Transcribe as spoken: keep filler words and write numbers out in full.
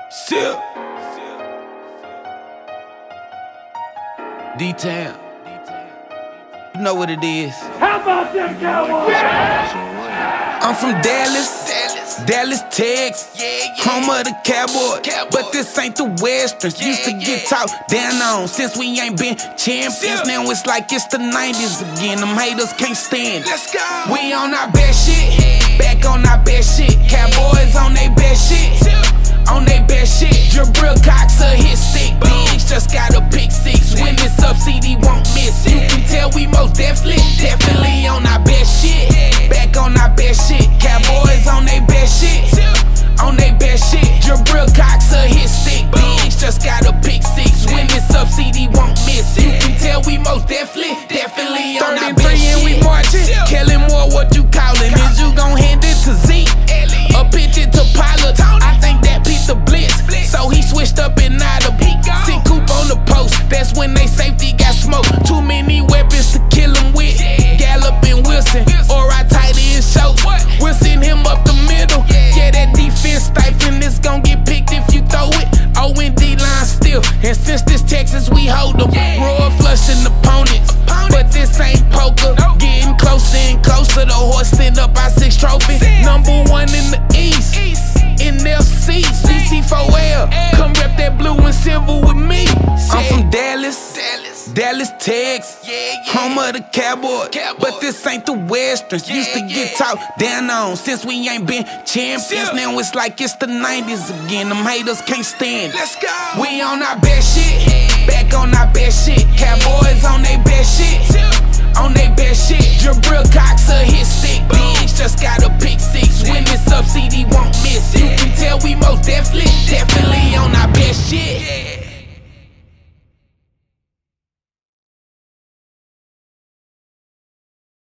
Sip. D-Town. You know what it is. How about them Cowboys? I'm from Dallas, Dallas, Dallas, Texas, yeah, yeah. Home of the Cowboys. Cowboy. But this ain't the Westerns. Yeah, used to get yeah. talked down on since we ain't been champions. Yeah. Now it's like it's the nineties again. Them haters can't stand it. Let's go. We on our best shit, yeah. Back on our best shit. Cowboys on they best shit, yeah. On they best shit. Jabril Cox a hit stick. Biggs just got a pick six. When it's up, C D won't miss. You can tell we most definitely, definitely on our best shit. Back on our best shit. Cowboys on they best shit. On they best shit. Jabril Cox a hit stick. Biggs just got a pick six. When it's up, C D won't miss. You can tell we most definitely, definitely on our best shit. And we marching. Kelly Moore, what you callin'? Is you gon' hand it to Zeke? Or pitch it to Pollard? I think that beat the blitz. So he switched up and out of beat. Sent Coop on the post. That's when they safety got smoked. Too many weapons to kill him with. Gallup and Wilson. Or our tight end show. We'll send him up the middle. Yeah, that defense stifling. It's gon' get picked if you throw it. O and D line still. And since this Texas, we hold them. Royal flushing opponents. But this ain't poker. Getting closer and closer. The horse stand up our six trophy. Number one in the East. N F C. C C four L. Come rep that blue and silver with me. I'm from Dallas, Dallas, Dallas, Texas, yeah, yeah. Home of the Cowboys. Cowboy. But this ain't the Westerns. Yeah, used to get yeah. talked down on since we ain't been champions. Yeah. Now it's like it's the nineties again. Them haters can't stand it. Let's go. We on our best shit, yeah. Back on our best shit. Cowboys on they best shit, yeah. On they best shit. Jabril Cox a hit stick. Biggs just got a pick six. When it's up, C D won't miss. You can tell we most definitely, definitely on our best shit.